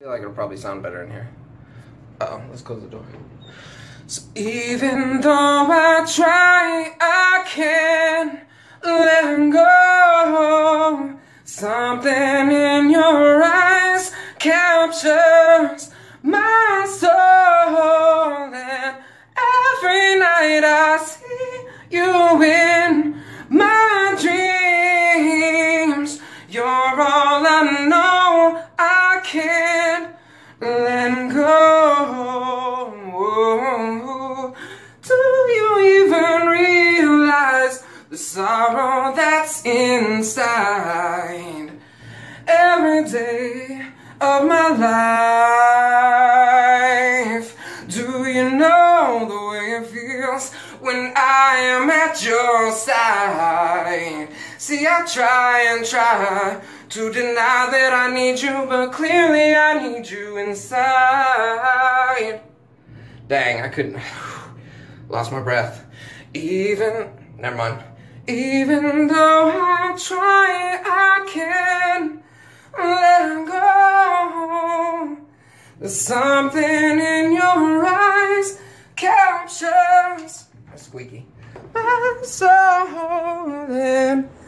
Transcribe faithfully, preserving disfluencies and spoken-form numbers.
feel like it'll probably sound better in here. Uh-oh, let's close the door. So even though I try, I can't let go. Something in your eyes captures my soul, and every night I see you in my dreams. You're all I know, I can't let go. Do you even realize the sorrow that's inside every day of my life? Do you know the way it feels when I am at your side? See, I try and try to deny that I need you, but clearly I need you inside. Dang, I couldn't. Lost my breath. Even, never mind. Even though I try, I can't let go. There's something in your eyes captures, that's squeaky, my soul, and